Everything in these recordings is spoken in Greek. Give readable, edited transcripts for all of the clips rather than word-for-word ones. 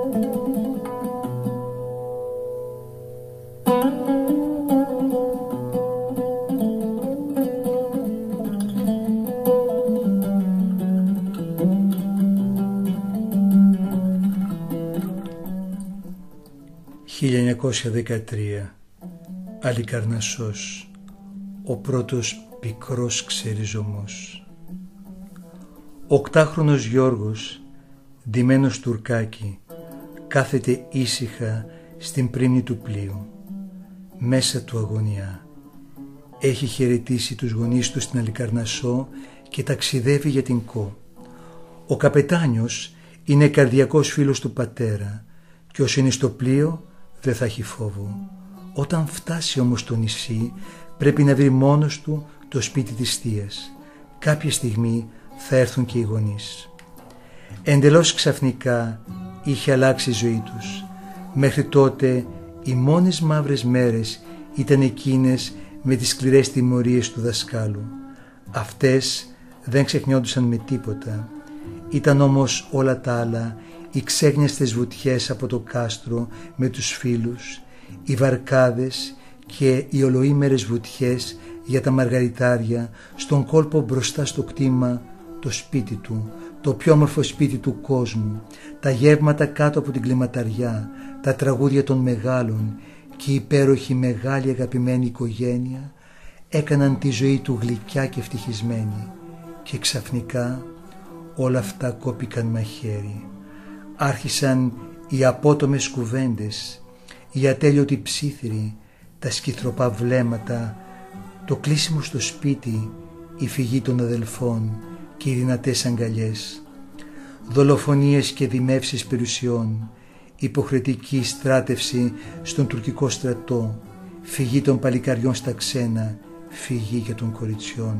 «1913. Αλικαρνασσός, ο πρώτος πικρός ξεριζωμός. 8χρονος Γιώργος, ντυμένος τουρκάκι, κάθεται ήσυχα στην πρίμνη του πλοίου. Μέσα του αγωνιά. Έχει χαιρετήσει τους γονείς του στην Αλικαρνασσό και ταξιδεύει για την Κο. Ο καπετάνιος είναι καρδιακός φίλος του πατέρα και όσο είναι στο πλοίο δεν θα έχει φόβο. Όταν φτάσει όμως στο νησί πρέπει να βρει μόνος του το σπίτι της θείας. Κάποια στιγμή θα έρθουν και οι γονείς. Εντελώς ξαφνικά είχε αλλάξει η ζωή τους. Μέχρι τότε οι μόνες μαύρες μέρες ήταν εκείνες με τις σκληρές τιμωρίες του δασκάλου. Αυτές δεν ξεχνιόντουσαν με τίποτα. Ήταν όμως όλα τα άλλα, οι ξέγνιαστες βουτιές από το κάστρο με τους φίλους, οι βαρκάδες και οι ολοήμερες βουτιές για τα μαργαριτάρια στον κόλπο μπροστά στο κτήμα, το σπίτι του, το πιο όμορφο σπίτι του κόσμου, τα γεύματα κάτω από την κλιματαριά, τα τραγούδια των μεγάλων και η υπέροχη μεγάλη αγαπημένη οικογένεια έκαναν τη ζωή του γλυκιά και ευτυχισμένη. Και ξαφνικά όλα αυτά κόπηκαν μαχαίρι. Άρχισαν οι απότομες κουβέντες, οι ατέλειωτοι ψίθυροι, τα σκυθροπά βλέμματα, το κλείσιμο στο σπίτι, η φυγή των αδελφών και οι δυνατές αγκαλιές, δολοφονίες και δημεύσεις περιουσιών, υποχρεωτική στράτευση στον τουρκικό στρατό, φυγή των παλικαριών στα ξένα, φυγή και των κοριτσιών,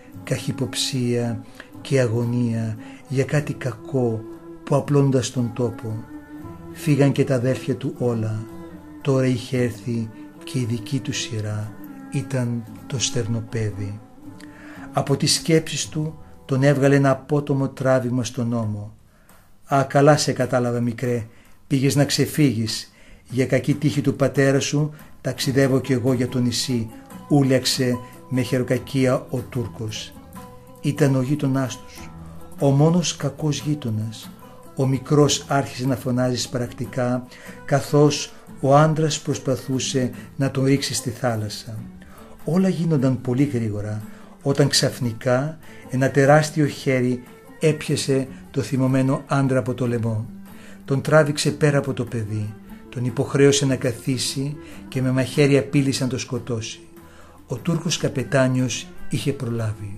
καχυποψία και αγωνία για κάτι κακό που απλώνοντας τον τόπο. Φύγαν και τα αδέρφια του όλα. Τώρα είχε έρθει και η δική του σειρά, ήταν το στερνοπέδι. Από τις σκέψεις του τον έβγαλε ένα απότομο τράβηγμα στον ώμο. «Α, καλά σε κατάλαβα μικρέ, πήγες να ξεφύγεις. Για κακή τύχη του πατέρα σου ταξιδεύω κι εγώ για το νησί», ούλεξε με χεροκακία ο Τούρκος. Ήταν ο γείτονάς τους, ο μόνος κακός γείτονας. Ο μικρός άρχισε να φωνάζει σπαρακτικά καθώς ο άντρας προσπαθούσε να τον ρίξει στη θάλασσα. Όλα γίνονταν πολύ γρήγορα όταν ξαφνικά ένα τεράστιο χέρι έπιασε το θυμωμένο άντρα από το λαιμό. Τον τράβηξε πέρα από το παιδί, τον υποχρέωσε να καθίσει και με μαχαίρι απείλησε να το σκοτώσει. Ο Τούρκος καπετάνιος είχε προλάβει.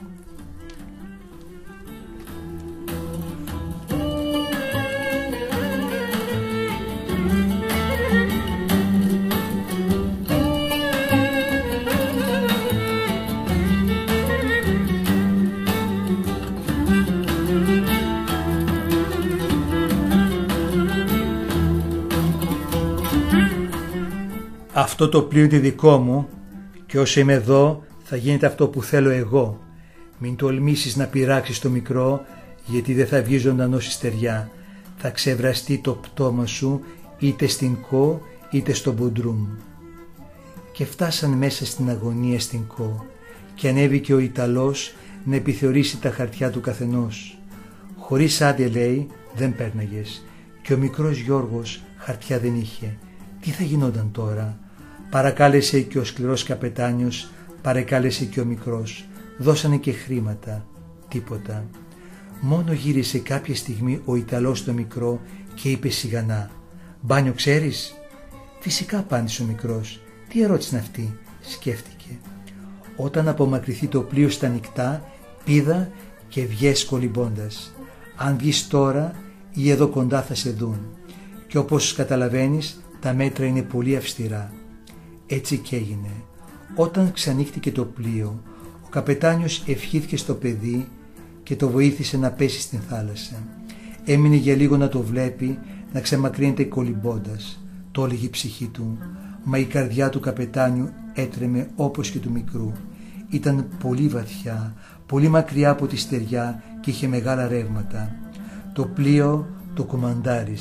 Αυτό το πλοίο είναι δικό μου και όσο είμαι εδώ θα γίνεται αυτό που θέλω εγώ. Μην τολμήσεις να πειράξεις το μικρό, γιατί δεν θα βγει ζωντανός η στεριά. Θα ξεβραστεί το πτώμα σου είτε στην Κο είτε στο Μποντρούμ. Και φτάσαν μέσα στην αγωνία στην Κο και ανέβηκε ο Ιταλός να επιθεωρήσει τα χαρτιά του καθενός. Χωρίς άδεια, λέει, δεν πέρναγες και ο μικρός Γιώργος χαρτιά δεν είχε. Τι θα γινόταν τώρα? Παρακάλεσε και ο σκληρός καπετάνιος, παρακάλεσε και ο μικρός. Δώσανε και χρήματα. Τίποτα. Μόνο γύρισε κάποια στιγμή ο Ιταλός στο μικρό και είπε σιγανά: «Μπάνιο ξέρεις?» «Φυσικά», απάντησε ο μικρός. «Τι ερώτηση είναι αυτή?» σκέφτηκε. Όταν απομακρυνθεί το πλοίο στα νυχτά, πήδα και βγες κολυμπώντας. Αν βγεις τώρα ή εδώ κοντά θα σε δουν. Και όπως καταλαβαίνεις, τα μέτρα είναι πολύ αυστηρά». Έτσι και έγινε. Όταν ξανοίχτηκε το πλοίο, ο καπετάνιος ευχήθηκε στο παιδί και το βοήθησε να πέσει στην θάλασσα. Έμεινε για λίγο να το βλέπει να ξεμακρύνεται κολυμπώντας. Το έλεγε η ψυχή του, μα η καρδιά του καπετάνιου έτρεμε όπως και του μικρού. Ήταν πολύ βαθιά, πολύ μακριά από τη στεριά και είχε μεγάλα ρεύματα. Το πλοίο το κομμαντάρης,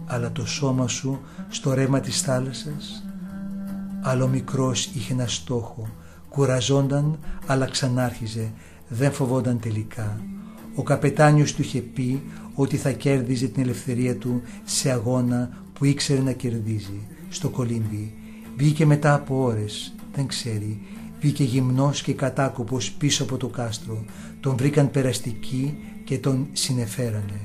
αλλά το σώμα σου στο ρέμα της θάλασσας. Άλλο μικρός είχε ένα στόχο, κουραζόνταν αλλά ξανάρχιζε, δεν φοβόταν τελικά. Ο καπετάνιος του είχε πει ότι θα κέρδιζε την ελευθερία του σε αγώνα που ήξερε να κερδίζει. Στο κολύμπι βγήκε μετά από ώρες, δεν ξέρει, βγήκε γυμνός και κατάκοπος πίσω από το κάστρο. Τον βρήκαν περαστικοί και τον συνεφέρανε.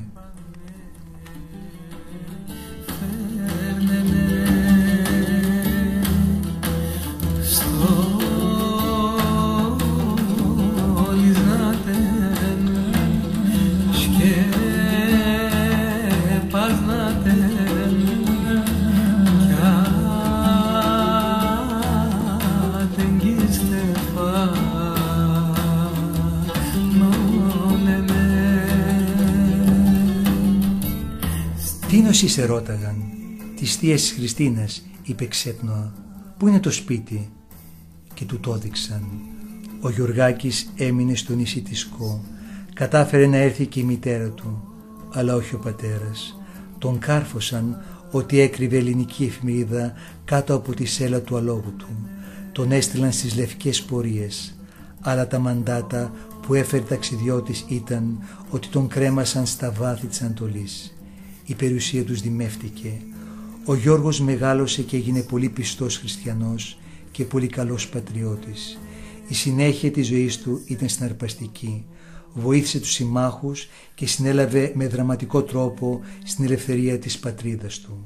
«Τίνος σε ρώταγαν?» «Της θείας Χριστίνας», είπε ξέπνοα. «Πού είναι το σπίτι?» Και του το έδειξαν. Ο Γιουργάκης έμεινε στο νησί της Κο. Κατάφερε να έρθει και η μητέρα του, αλλά όχι ο πατέρας. Τον κάρφωσαν ότι έκρυβε ελληνική εφημερίδα κάτω από τη σέλα του αλόγου του. Τον έστειλαν στις λευκές πορείες, αλλά τα μαντάτα που έφερε ταξιδιώτης ήταν ότι τον κρέμασαν στα βάθη της Ανατολής. Η περιουσία τους δημεύτηκε. Ο Γιώργος μεγάλωσε και έγινε πολύ πιστός χριστιανός και πολύ καλός πατριώτης. Η συνέχεια της ζωής του ήταν συναρπαστική. Βοήθησε τους συμμάχους και συνέλαβε με δραματικό τρόπο στην ελευθερία της πατρίδας του.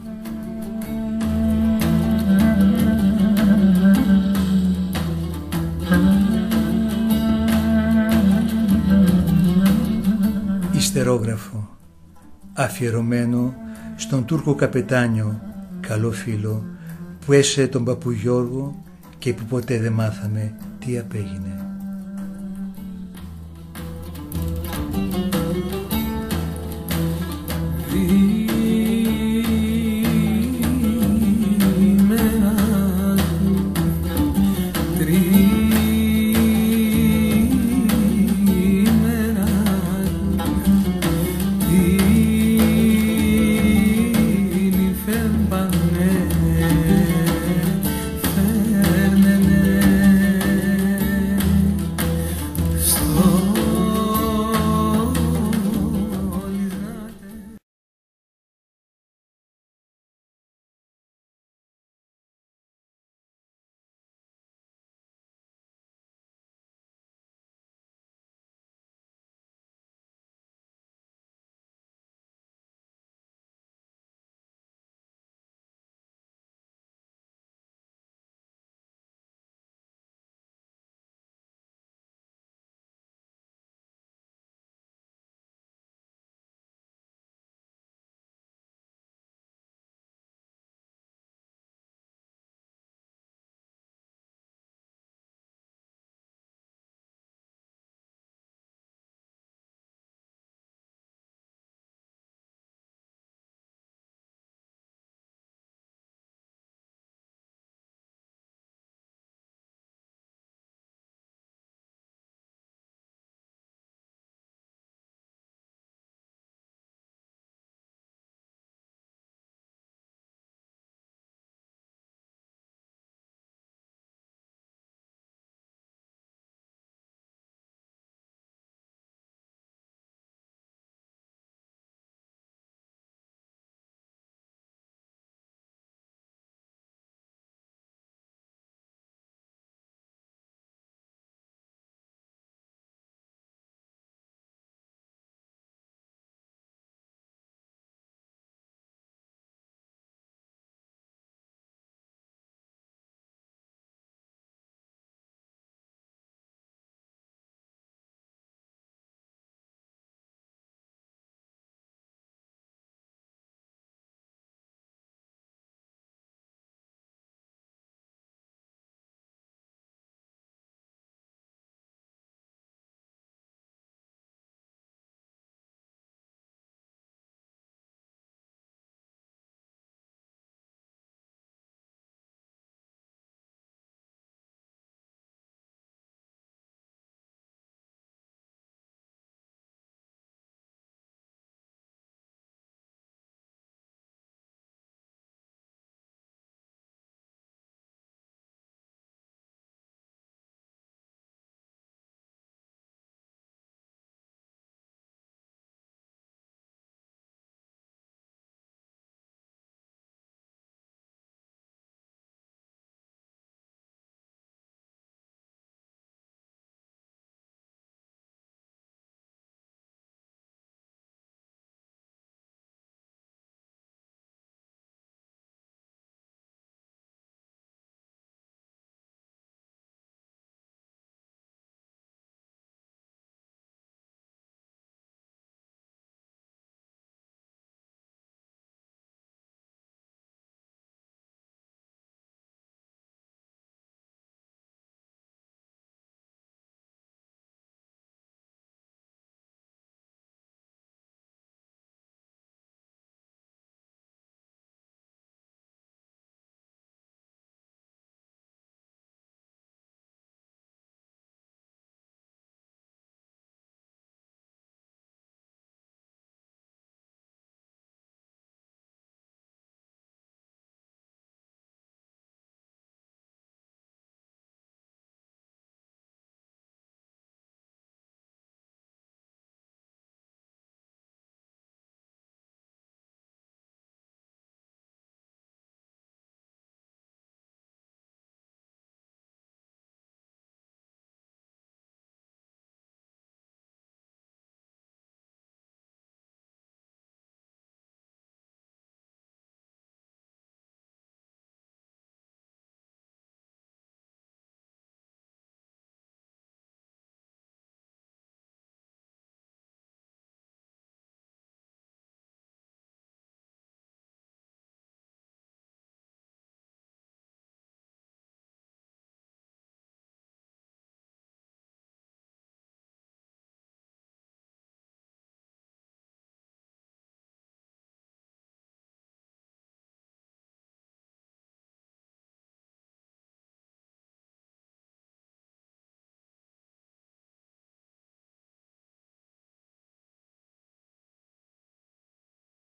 Ιστερόγραφο αφιερωμένο στον Τούρκο καπετάνιο, καλό φίλο, που έσωσε τον παππού Γιώργο και που ποτέ δεν μάθαμε τι απέγινε.